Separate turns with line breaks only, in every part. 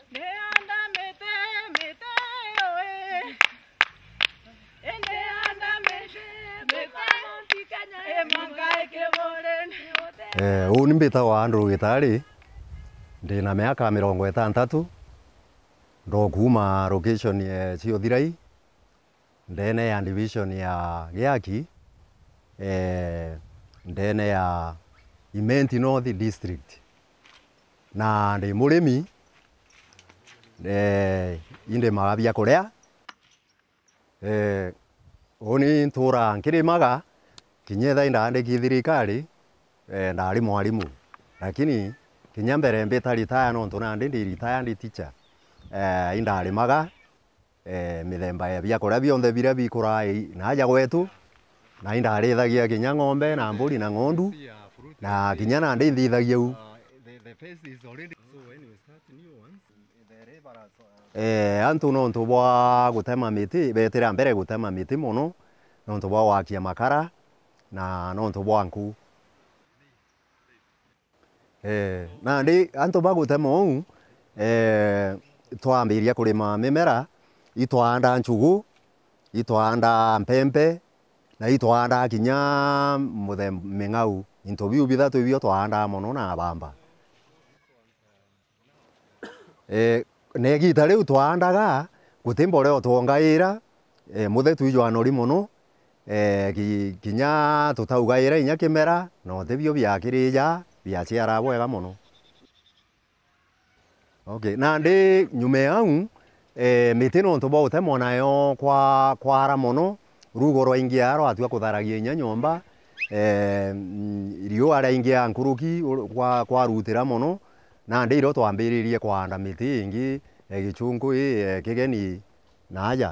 Uni mbitagwa Andrew Gitari ndina miaka 60 ndo kuma location ya Giothirai ndene ya division ya Giaki ndene ya Imenti North District na ndi murimi inde magabia kuria uni ntura nkirimaga kinyetha indandiki thirikari ndari mwarimu lakini kinya mbere mbita retire no ntuna ndi retired teacher indarimaga mithemba ya bia kuria bionthe biria bikura naja gwetu na indarithagia kinya ng'ombe na mburi na ng'ondu na kinya na ndi nthithagia u antu no ntubwa gutema miti betira mbere gutema miti muno no ntubwa wakia makara na no ntubwa nku na ndi antu bagutema u twambiria kurima mimera itwanda nchugu itwanda mpempe na itwanda kinya ming'au into biu bithatu bio twanda muno na bamba ne gita riu twandaga gutimbore twongaira muthe twijwanori muno kinya tutaugaira inya kimera no tebio biakirija biaciara bwega muno. Okay, na ndi nyume au miti no ntubwa utemwa nayo kwara muno rugo rwa ingia ro atua kutharagia inya nyomba rio ara ingia nkuruki kwa rutira muno na ndi ro twambiririe kwanda miti ingi gichungu kigeni naja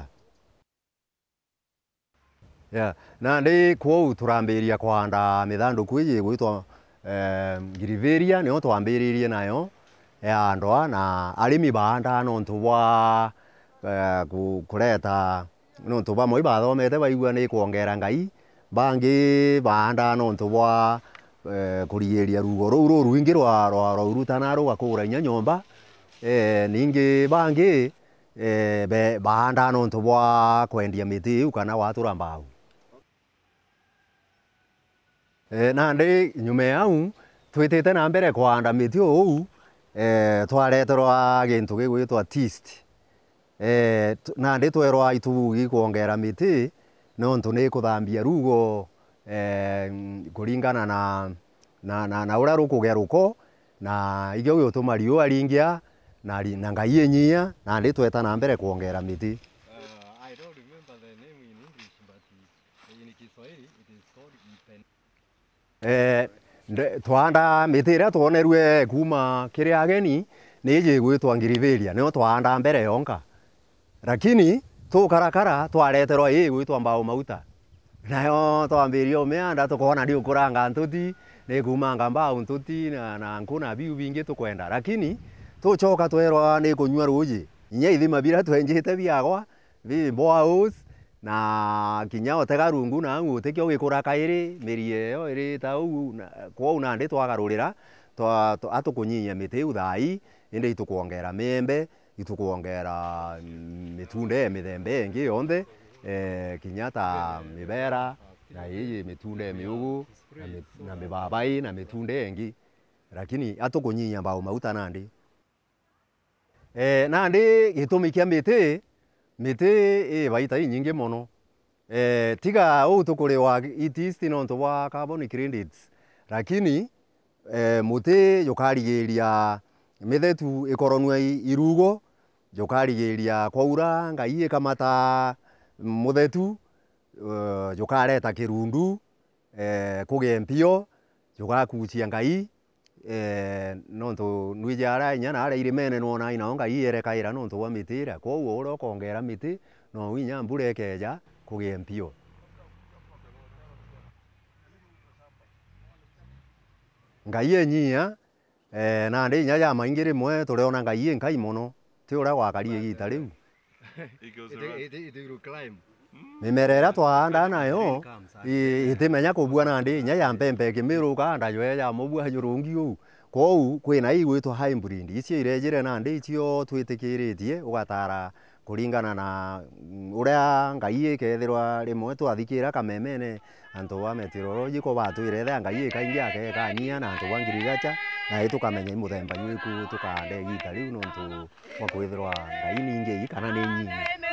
na ndi kwou turambiria kwanda mithanduku iji gwitwa giriveria niyo twambiririe nayo ya ndoa na arimi banda no ntubwa kureta no ntubwa moi bathomete baigua ni kuongera ngai bangi banda no ntubwa kurigiria rugo ruru ruingi rwa urutana rwa kugura inya nyomba ningi bangi banda no ntubwa kwendia miti ukana watura mbao na ndi nyume au twitite na mbere kwanda miti ou twareterwa gintu gigwitwa tist na ndi twerwa itugi kuongera miti no ntu ni kuthambia rugo kuringana na ura rukugeruko na igyo gutuma riu aringia na ngai enyia na ndi tweta na mbere kuongera miti.
I don't remember the name in English but in Kiswahili it is called
twanda miti ria twonerwe kuma kiria ageni ni iji gwitwa ngiriveria no twanda mbere yonka lakini tukarakara twareterwa gwitwa mbao mauta nayo twambirio meanda tukona ndio kuranga ntuti ni kumanga mbao ntuti na nkuna biu bingi tukwenda lakini tucoka twerwa ni kunywa ruji inya ithima bira twenjite biagwa bi boaus na kinya otega rungu na ngute kyo gikura kairi mirie yo iri ta u kwa una ndi twagarurira atukunyinya miti uthai indi itukuongera membe itukuongera mitunde mithembe ingi yonthe kinya ta mibera na iyi mitunde miugu na mibabai na mitunde ingi lakini atukunyinya mbao mauta nandi nandi gitumi kia miti baita nyingi muno tiga u tukuriwa itist no ntwa carbon credits lakini muti yukarigiria mithetu ikoronwa irugo yukarigiria kwaura ngai ikamata muthetu yukareta kirundu kugempio yugakucia ngai no ntu nwijara inya na ari irimene no na ina ngai yerekaira no ntu wa mitira kwa uro kongera miti no winya mbure keja kugempio ngai enyia na ndi nya ya maingiri mwe tureona ngai enkai muno ti ura gwakarie gita riu mimerera twahanda nayo itimenya kubua na ndi nya ya mpempe kimiruka ndayo ya mubua jurungi u kou kwina igwitwa hybrid icio irejire na ndi icio twitikiritie ugatara kuringana na uria ngai ikethirwa rimwe twathikira kamemene antu wa meteorological batwire ngai ikaingi akekanyia na antu wa ngirigacha na itukamenya muthemba ywiku tukande gitari nontu wa kwithirwa ngai ningi kana ni nyingi